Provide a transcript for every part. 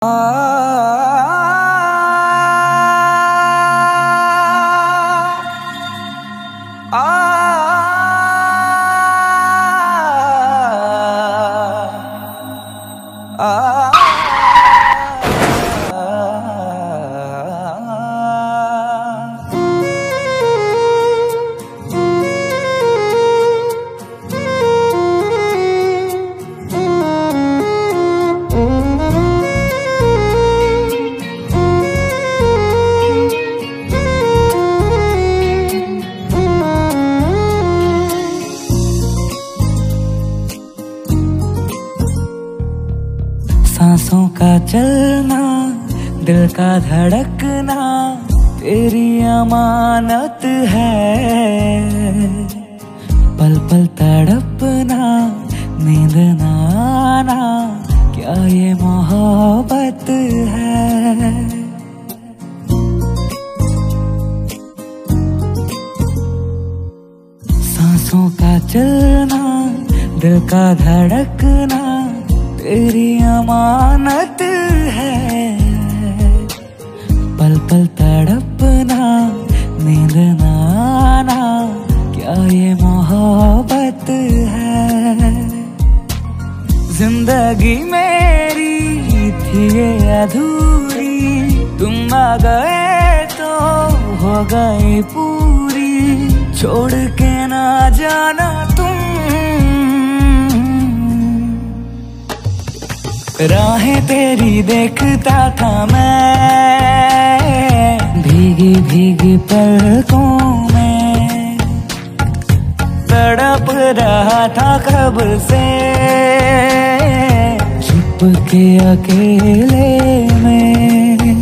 सांसों का चलना, दिल का धड़कना तेरी अमानत है। पल पल तड़पना, नींद ना आना, क्या ये मोहब्बत है। सांसों का चलना, दिल का धड़कना तेरी अमानत है। पल पल तड़पना, नींद ना आना, क्या ये मोहब्बत है। जिंदगी मेरी थी ये अधूरी, तुम आ गए तो हो गई पूरी। छोड़ के ना जाना तुम, राहें तेरी देखता था मैं, भीगी भीगी पलकों में। तड़प रहा था कब से, छुप के अकेले में।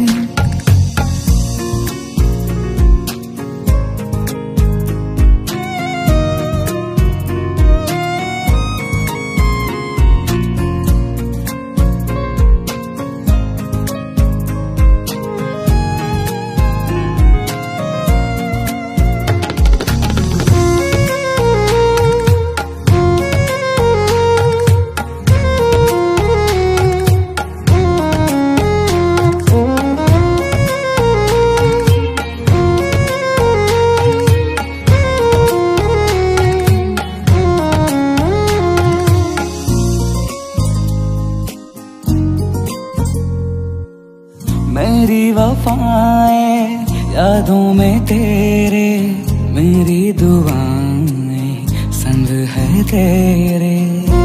मेरी वफाएं यादों में तेरे, मेरी दुआएं संग है तेरे।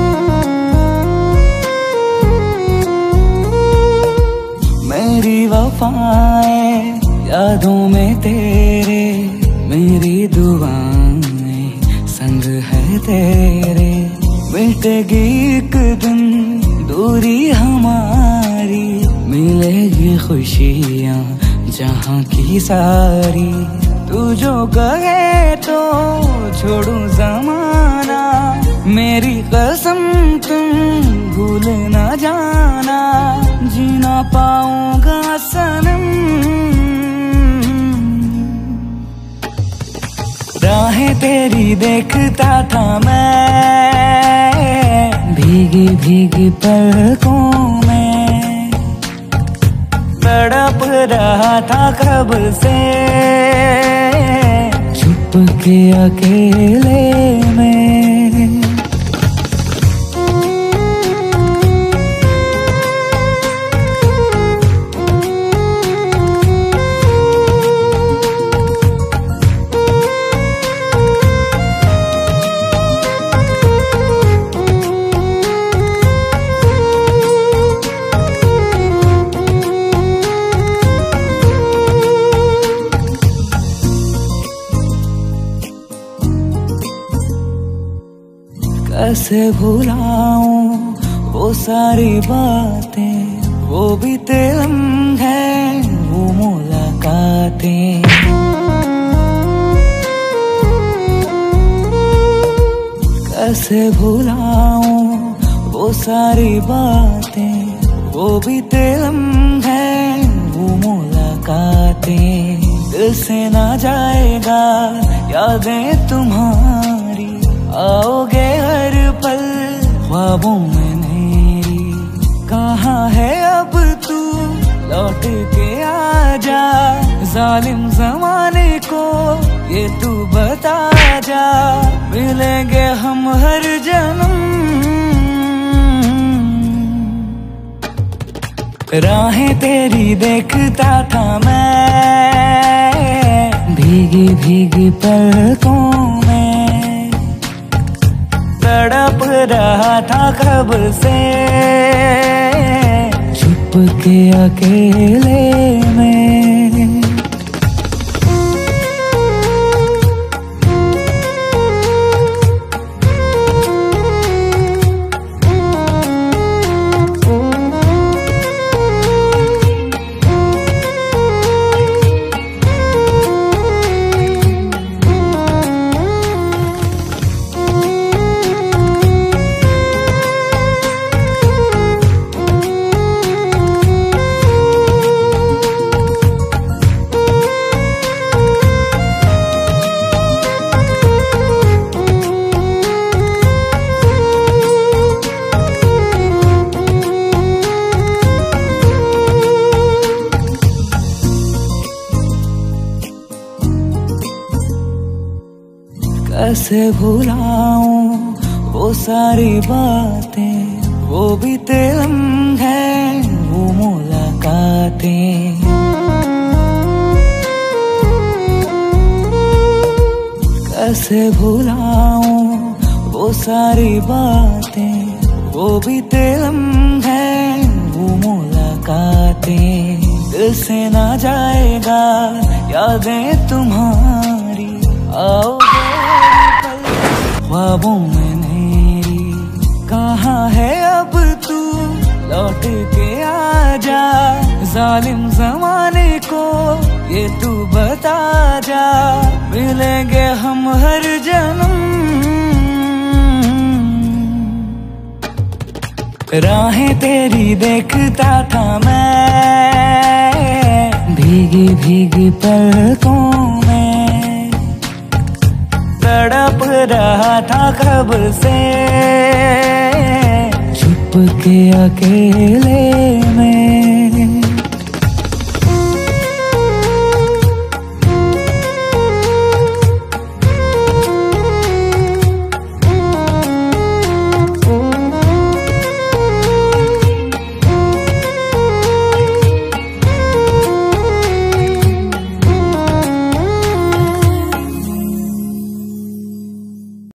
मेरी वफाएं यादों में तेरे, मेरी दुआएं संग है तेरे। मिटेगी एक दिन दूरी हमारी, मिलेगी खुशियाँ जहाँ की सारी। तू जो कहे तो छोड़ूं ज़माना, मेरी कसम तुम भूल न जाना। जीना पाऊंगा सनम, राहें तेरी देखता था मैं, भीगी भीगी पलकों में। तड़प रहा था कब से, छुप के अकेले में। कैसे भुलाऊं वो सारी बातें, वो बीते लम्हे, वो मुलाकातें। कैसे भुलाऊं वो सारी बातें, वो बीते लम्हे, वो मुलाकातें। दिल से ना जाएगा यादें तुम्हारी, आओगे हर पल ख्वाबों में मेरी। कहाँ है अब तू के आजा, जालिम जमाने को ये तू बता जा, मिलेंगे हम हर जन्म। राहें तेरी देखता था मैं, भीगी भीगी पलकों में, तड़प रहा था कब से छुप के अकेले में। कैसे भुलाऊं वो सारी बातें, वो भी लम्हे, वो मुलाकातें। कैसे भुलाऊं वो सारी बातें, वो भी लम्हे, वो मुलाकातें। दिल से ना जाएगा यादें तुम्हारी, आओगे ख्वाबों में मेरी। कहाँ है अब तू, लौट के आजा, जालिम जमाने को ये तू बता जा, मिलेंगे हम हर जन्म। राहें तेरी देखता था मैं, भीगी भीगी पलकों में, तड़प रहा था कब से छुप के अकेले में।